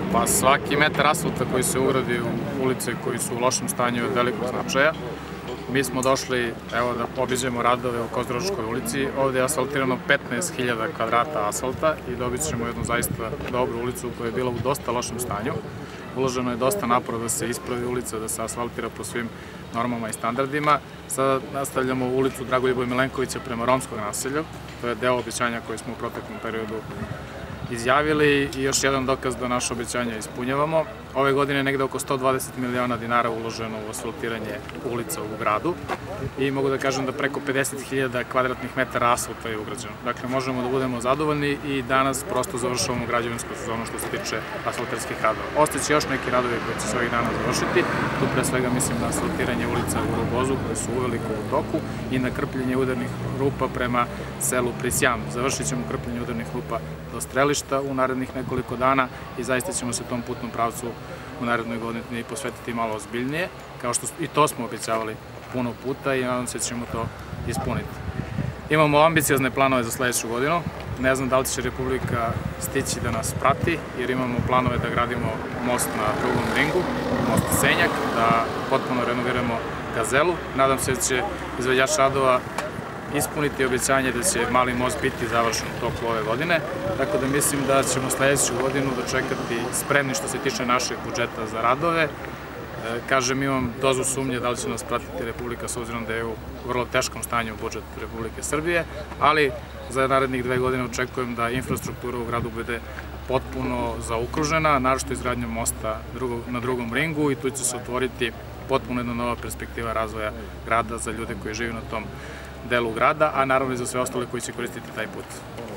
Pa svaki metar asfalta koji se ugradi u ulice koji su u lošem stanju je od velikog značaja. Mi smo došli, evo, da obiđemo radove u Kozaračkoj ulici. Ovde je asfaltirano 15.000 kvadrata asfalta i dobit ćemo jednu zaista dobru ulicu koja je bila u dosta lošem stanju. Uloženo je dosta napora da se ispravi ulica, da se asfaltira po svim normama i standardima. Sada nastavljamo ulicu Dragoljuba Milenkovića prema romskog naselju. To je deo obećanja koje smo u proteklom periodu izjavili i još jedan dokaz da naše obećanja ispunjavamo. Ove godine je negde oko 120 miliona dinara uloženo u asfaltiranje ulica u gradu i mogu da kažem da preko 50.000 kvadratnih metara asfalta je ugrađeno. Dakle, možemo da budemo zadovoljni i danas prosto završavamo građevinsku sezonu što se tiče asfalterskih radova. Ostaće još neki radovi koji će se ovih dana završiti. Tu pre svega mislim na asfaltiranje ulica u Rogozu koje su uveliko u toku i na krpljenje udarnih rupa prema selu Prisjan. Završit ćemo krpljenje udarnih rupa do Strelišta u narednih nekoliko dana i zaista ćemo se tom putnom pravcu u narednoj godini posvetiti malo ozbiljnije, kao što i to smo obećavali puno puta i nadam se da ćemo to ispuniti. Imamo ambiciozne planove za sledeću godinu. Ne znam da li će Republika stići da nas prati, jer imamo planove da gradimo most na drugom ringu, most Senjak, da potpuno renoviramo Gazelu. Nadam se da će izvođač radova ispuniti obećanje da će mali most biti završen u toku ove godine, tako da mislim da ćemo sledeću godinu dočekati spremni što se tiče našeg budžeta za radove. Kažem, imam dozu sumnje da li će nas pratiti Republika s obzirom da je u vrlo teškom stanju budžet Republike Srbije, ali za narednih 2 godine očekujem da infrastruktura u gradu bude potpuno zaokružena, naročito izgradnjom mosta na drugom ringu i tu će se otvoriti potpuno jedna nova perspektiva razvoja grada za ljude koji žive na tom delu grada, a naravno i za sve ostale koji će koristiti taj put.